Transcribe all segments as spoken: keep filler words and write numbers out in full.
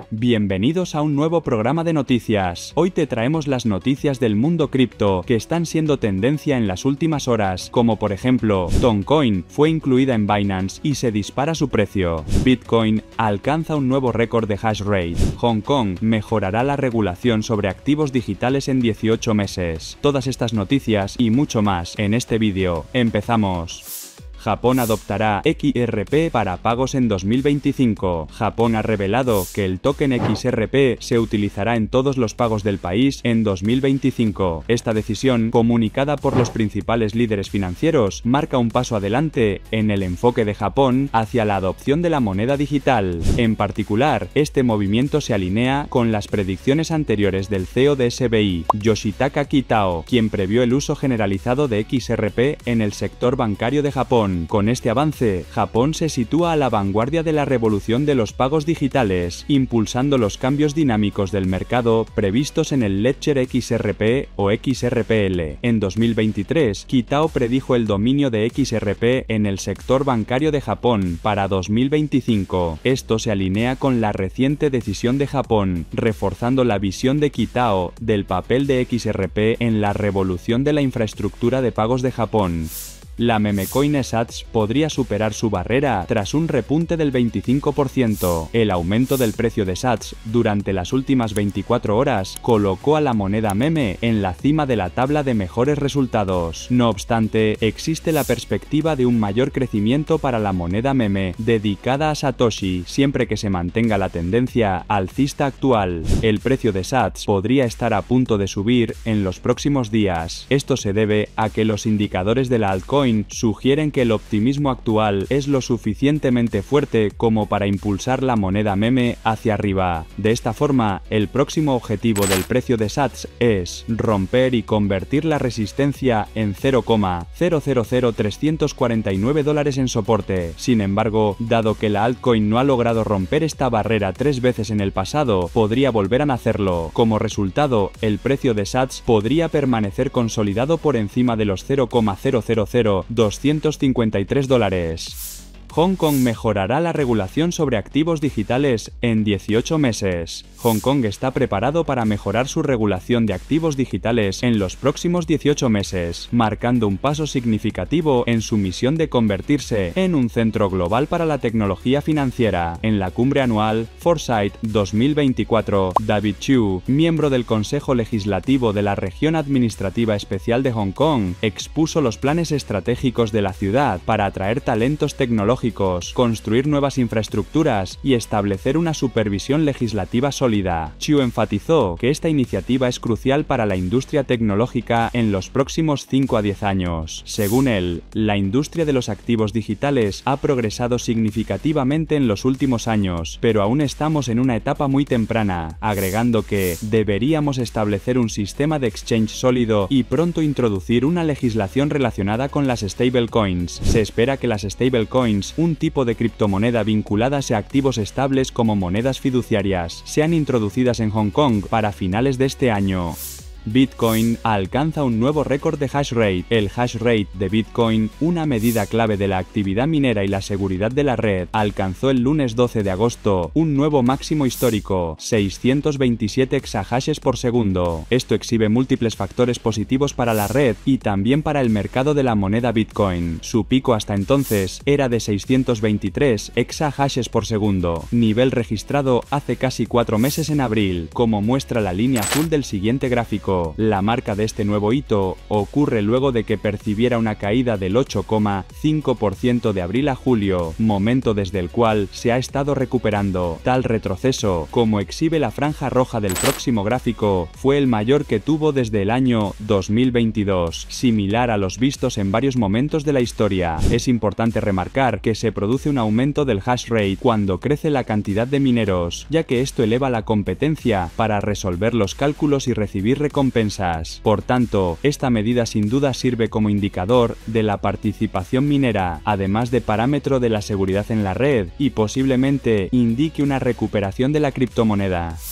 Bienvenidos a un nuevo programa de noticias. Hoy te traemos las noticias del mundo cripto que están siendo tendencia en las últimas horas, como por ejemplo, Toncoin fue incluida en Binance y se dispara su precio. Bitcoin alcanza un nuevo récord de hash rate. Hong Kong mejorará la regulación sobre activos digitales en dieciocho meses. Todas estas noticias y mucho más en este vídeo. Empezamos. Japón adoptará X R P para pagos en dos mil veinticinco. Japón ha revelado que el token X R P se utilizará en todos los pagos del país en dos mil veinticinco. Esta decisión, comunicada por los principales líderes financieros, marca un paso adelante en el enfoque de Japón hacia la adopción de la moneda digital. En particular, este movimiento se alinea con las predicciones anteriores del C E O de S B I, Yoshitaka Kitao, quien previó el uso generalizado de X R P en el sector bancario de Japón. Con este avance, Japón se sitúa a la vanguardia de la revolución de los pagos digitales, impulsando los cambios dinámicos del mercado previstos en el Ledger X R P o X R P L. En dos mil veintitrés, Kitao predijo el dominio de X R P en el sector bancario de Japón para dos mil veinticinco. Esto se alinea con la reciente decisión de Japón, reforzando la visión de Kitao del papel de X R P en la revolución de la infraestructura de pagos de Japón. La memecoin S A T S podría superar su barrera tras un repunte del veinticinco por ciento. El aumento del precio de S A T S durante las últimas veinticuatro horas colocó a la moneda meme en la cima de la tabla de mejores resultados. No obstante, existe la perspectiva de un mayor crecimiento para la moneda meme dedicada a Satoshi, siempre que se mantenga la tendencia alcista actual. El precio de S A T S podría estar a punto de subir en los próximos días. Esto se debe a que los indicadores de la altcoin sugieren que el optimismo actual es lo suficientemente fuerte como para impulsar la moneda meme hacia arriba. De esta forma, el próximo objetivo del precio de S A T S es romper y convertir la resistencia en cero coma cero cero cero trescientos cuarenta y nueve dólares en soporte. Sin embargo, dado que la altcoin no ha logrado romper esta barrera tres veces en el pasado, podría volver a hacerlo. Como resultado, el precio de S A T S podría permanecer consolidado por encima de los cero coma cero cero cero doscientos cincuenta y tres dólares. Hong Kong mejorará la regulación sobre activos digitales en dieciocho meses. Hong Kong está preparado para mejorar su regulación de activos digitales en los próximos dieciocho meses, marcando un paso significativo en su misión de convertirse en un centro global para la tecnología financiera. En la cumbre anual Foresight dos mil veinticuatro, David Chiu, miembro del Consejo Legislativo de la Región Administrativa Especial de Hong Kong, expuso los planes estratégicos de la ciudad para atraer talentos tecnológicos, construir nuevas infraestructuras y establecer una supervisión legislativa sólida. Chiu enfatizó que esta iniciativa es crucial para la industria tecnológica en los próximos cinco a diez años. Según él, la industria de los activos digitales ha progresado significativamente en los últimos años, pero aún estamos en una etapa muy temprana, agregando que deberíamos establecer un sistema de exchange sólido y pronto introducir una legislación relacionada con las stablecoins. Se espera que las stablecoins, un tipo de criptomoneda vinculadas a activos estables como monedas fiduciarias, sean introducidas en Hong Kong para finales de este año. Bitcoin alcanza un nuevo récord de hash rate. El hash rate de Bitcoin, una medida clave de la actividad minera y la seguridad de la red, alcanzó el lunes doce de agosto un nuevo máximo histórico, seiscientos veintisiete exahashes por segundo. Esto exhibe múltiples factores positivos para la red y también para el mercado de la moneda Bitcoin. Su pico hasta entonces era de seiscientos veintitrés exahashes por segundo, nivel registrado hace casi cuatro meses en abril, como muestra la línea azul del siguiente gráfico. La marca de este nuevo hito ocurre luego de que percibiera una caída del ocho coma cinco por ciento de abril a julio, momento desde el cual se ha estado recuperando. Tal retroceso, como exhibe la franja roja del próximo gráfico, fue el mayor que tuvo desde el año dos mil veintidós, similar a los vistos en varios momentos de la historia. Es importante remarcar que se produce un aumento del hash rate cuando crece la cantidad de mineros, ya que esto eleva la competencia para resolver los cálculos y recibir recompensas recompensas. Por tanto, esta medida sin duda sirve como indicador de la participación minera, además de parámetro de la seguridad en la red, y posiblemente indique una recuperación de la criptomoneda.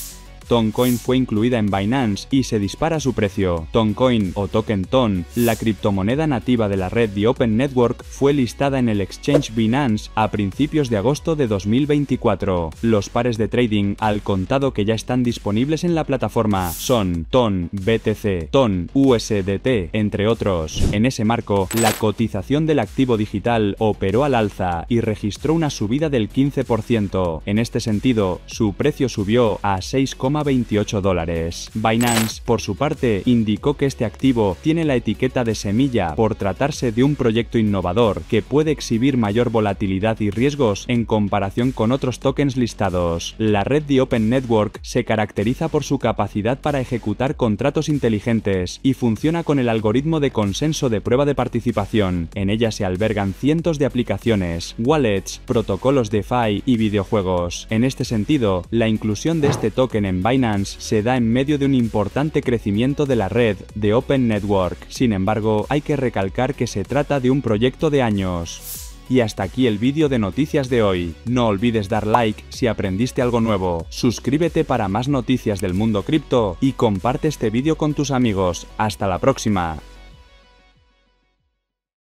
Toncoin fue incluida en Binance y se dispara su precio. Toncoin o token Ton, la criptomoneda nativa de la red The Open Network, fue listada en el exchange Binance a principios de agosto de dos mil veinticuatro. Los pares de trading al contado que ya están disponibles en la plataforma son Ton, B T C, Ton, U S D T, entre otros. En ese marco, la cotización del activo digital operó al alza y registró una subida del quince por ciento. En este sentido, su precio subió a seis coma veintiocho dólares. Binance, por su parte, indicó que este activo tiene la etiqueta de semilla por tratarse de un proyecto innovador que puede exhibir mayor volatilidad y riesgos en comparación con otros tokens listados. La red The Open Network se caracteriza por su capacidad para ejecutar contratos inteligentes y funciona con el algoritmo de consenso de prueba de participación. En ella se albergan cientos de aplicaciones, wallets, protocolos DeFi y videojuegos. En este sentido, la inclusión de este token en Binance se da en medio de un importante crecimiento de la red The Open Network. Sin embargo, hay que recalcar que se trata de un proyecto de años. Y hasta aquí el vídeo de noticias de hoy. No olvides dar like si aprendiste algo nuevo, suscríbete para más noticias del mundo cripto y comparte este vídeo con tus amigos. Hasta la próxima.